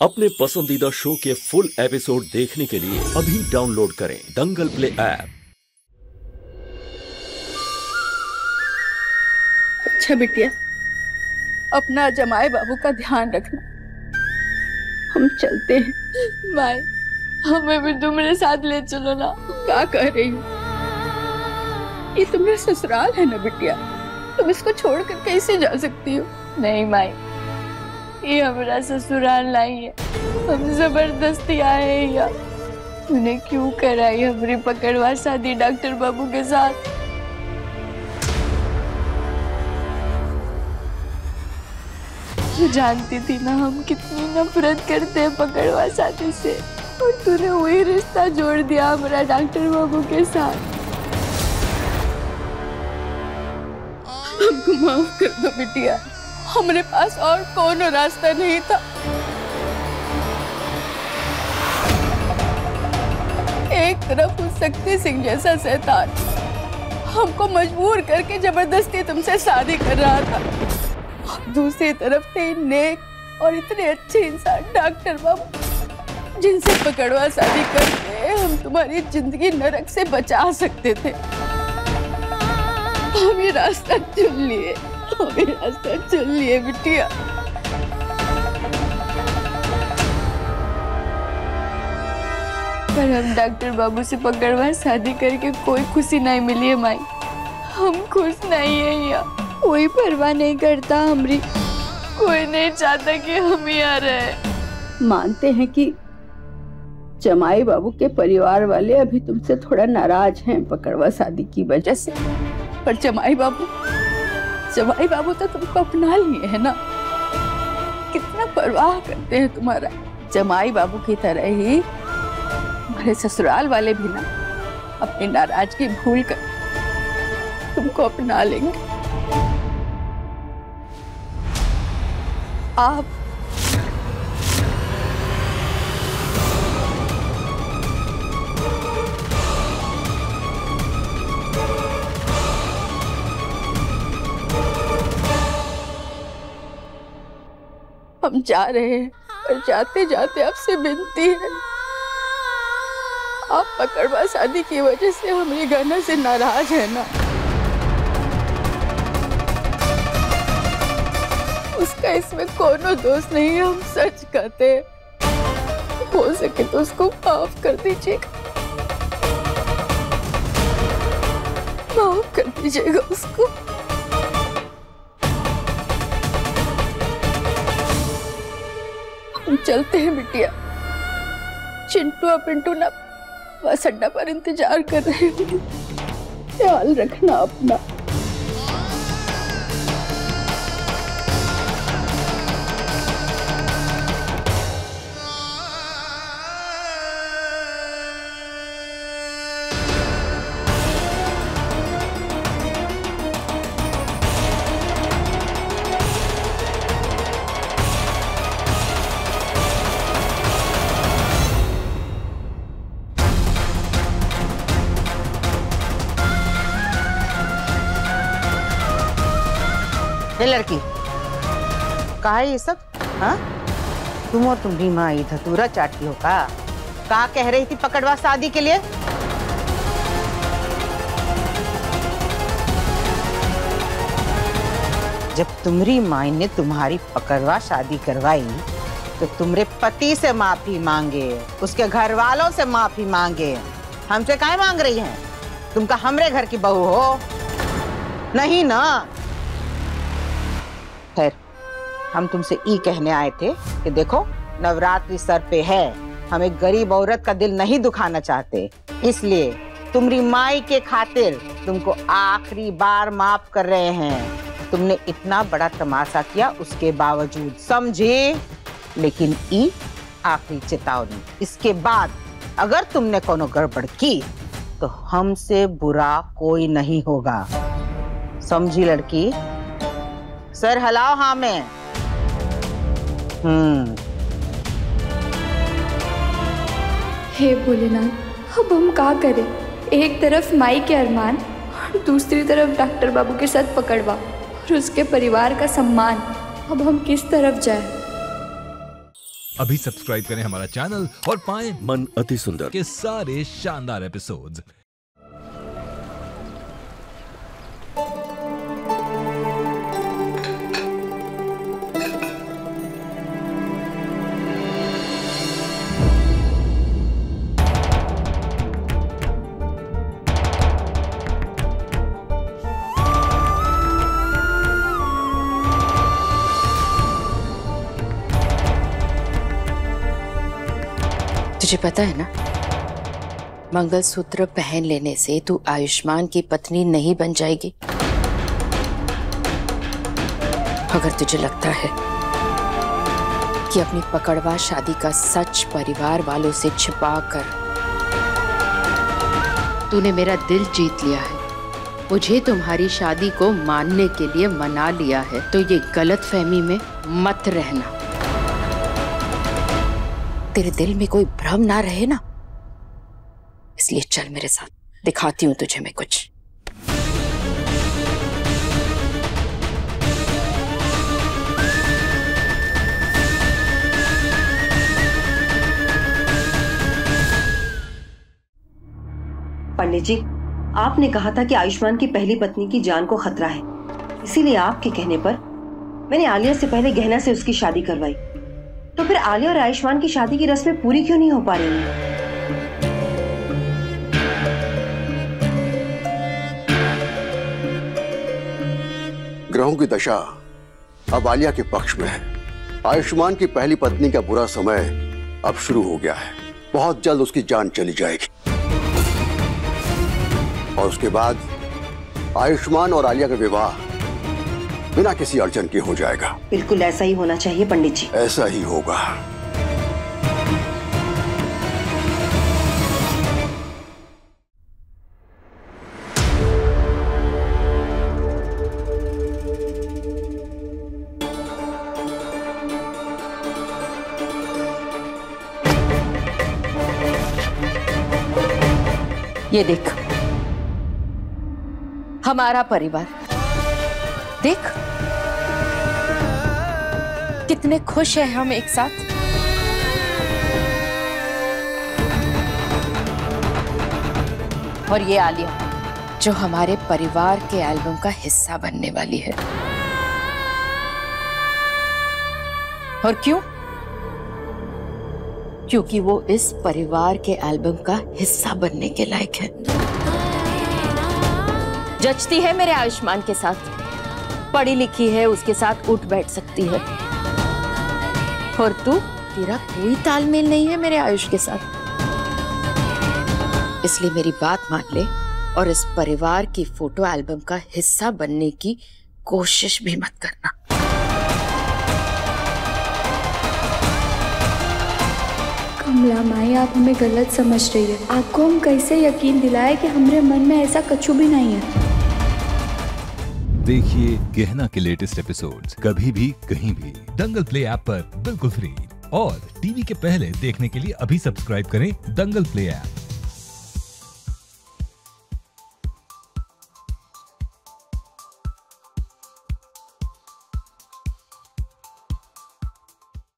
अपने पसंदीदा शो के फुल एपिसोड देखने के लिए अभी डाउनलोड करें दंगल प्ले ऐप। अच्छा बिटिया, अपना जमाई बाबू का ध्यान रखना। हम चलते हैं। माई, हमें भी तुम्हारे साथ ले चलो ना। क्या कह रही हो? ये तुम्हारा ससुराल है ना बिटिया, तुम इसको छोड़कर कैसे जा सकती हो? नहीं माई, ये हमारा ससुराल नहीं है। हम जबरदस्ती आए हैं यहाँ। तूने क्यों कराई हमारी पकड़वा शादी डॉक्टर बाबू के साथ? तू जानती थी ना हम कितनी नफरत करते हैं पकड़वा शादी से, और तूने वही रिश्ता जोड़ दिया हमारा डॉक्टर बाबू के साथ। हमको माफ कर दो बिटिया, हमारे पास और कोनो रास्ता नहीं था। एक तरफ उस शक्ति सिंह जैसा शैतान हमको मजबूर करके जबरदस्ती तुमसे शादी कर रहा था, और दूसरी तरफ थे नेक और इतने अच्छे इंसान डॉक्टर बाबू, जिनसे पकड़वा शादी करके हम तुम्हारी जिंदगी नरक से बचा सकते थे। हम ये रास्ता चुन लिए, रास्ता चुन लिए बिटिया। पर हम डॉक्टर बाबू से पकड़वा शादी करके कोई खुशी नहीं मिली है माई। हम खुश नहीं है यहाँ, कोई परवाह नहीं करता हमारी, कोई नहीं चाहता कि हम यहाँ रहे। मानते हैं कि जमाई बाबू के परिवार वाले अभी तुमसे थोड़ा नाराज हैं पकड़वा शादी की वजह से, पर जमाई बाबू तो तुमको अपना लिए है ना। कितना परवाह करते हैं तुम्हारा। जमाई बाबू की तरह ही हमारे ससुराल वाले भी ना अपनी नाराजगी भूल कर तुमको अपना लेंगे। आप हम जा रहे हैं, और जाते जाते आपसे विनती है, आप पकड़वा शादी की वजह से हमारी गाना से नाराज है ना। उसका इसमें कोनो दोष नहीं है, हम सच कहते हैं। हो सके तो उसको माफ कर दीजिएगा, माफ कर दीजिएगा उसको। हम चलते हैं बिटिया। चिंटू और पिंटू ना बस अड्डा पर इंतजार कर रहे हैं। ख्याल रखना अपना। लड़की कहा है ये सब? हाँ, तुम और तुम्हारी माँ ये धतूरा चाटती हो का कह रही थी पकड़वा शादी के लिए? जब तुम्हारी माँ ने तुम्हारी पकड़वा शादी करवाई तो तुम्हारे पति से माफी मांगे, उसके घर वालों से माफी मांगे। हमसे काहे मांग रही हैं? तुम का हमरे घर की बहू हो नहीं ना। खैर, हम तुमसे ई कहने आए थे कि देखो नवरात्रि सर पे है, हम एक गरीब औरत का दिल नहीं दुखाना चाहते, इसलिए तुम्हारी माई के खातिर तुमको आखिरी बार माफ कर रहे हैं। तुमने इतना बड़ा तमाशा किया उसके बावजूद, समझे? लेकिन ई आखिरी चेतावनी, इसके बाद अगर तुमने कोनो गड़बड़ की तो हमसे बुरा कोई नहीं होगा, समझी लड़की? सर हलाओ। हाँ मैं हे भोलेनाथ, अब हम क्या करें? एक तरफ माई के अरमान और दूसरी तरफ डॉक्टर बाबू के साथ पकड़वा और उसके परिवार का सम्मान। अब हम किस तरफ जाएं? अभी सब्सक्राइब करें हमारा चैनल और पाएं मन अति सुंदर के सारे शानदार एपिसोड्स। तुझे पता है ना, मंगलसूत्र पहन लेने से तू आयुष्मान की पत्नी नहीं बन जाएगी। अगर तुझे लगता है कि अपनी पकड़वा शादी का सच परिवार वालों से छिपा कर तूने मेरा दिल जीत लिया है, मुझे तुम्हारी शादी को मानने के लिए मना लिया है, तो ये गलतफहमी में मत रहना। तेरे दिल में कोई भ्रम ना रहे ना, इसलिए चल मेरे साथ, दिखाती हूं तुझे मैं कुछ। पंडित जी, आपने कहा था कि आयुष्मान की पहली पत्नी की जान को खतरा है, इसीलिए आपके कहने पर मैंने आलिया से पहले गहना से उसकी शादी करवाई। तो फिर आलिया और आयुष्मान की शादी की रस्में पूरी क्यों नहीं हो पा रही हैं? ग्रहों की दशा अब आलिया के पक्ष में है। आयुष्मान की पहली पत्नी का बुरा समय अब शुरू हो गया है। बहुत जल्द उसकी जान चली जाएगी और उसके बाद आयुष्मान और आलिया का विवाह बिना किसी अड़चन के हो जाएगा। बिल्कुल ऐसा ही होना चाहिए पंडित जी। ऐसा ही होगा। ये देख, हमारा परिवार देख, कितने खुश हैं हम एक साथ। और ये आलिया जो हमारे परिवार के एल्बम का हिस्सा बनने वाली है। और क्यों? क्योंकि वो इस परिवार के एल्बम का हिस्सा बनने के लायक है। जचती है मेरे आयुष्मान के साथ, पढ़ी लिखी है, उसके साथ उठ बैठ सकती है। और तू, तेरा कोई तालमेल नहीं है मेरे आयुष के साथ। इसलिए मेरी बात मान ले और इस परिवार की फोटो एल्बम का हिस्सा बनने की कोशिश भी मत करना। कमला माई, आप हमें गलत समझ रही है। आपको हम कैसे यकीन दिलाए कि हमारे मन में ऐसा कछु भी नहीं है। देखिए गहना के लेटेस्ट एपिसोड्स कभी भी कहीं भी दंगल प्ले ऐप पर बिल्कुल फ्री। और टीवी के पहले देखने के लिए अभी सब्सक्राइब करें दंगल प्ले ऐप।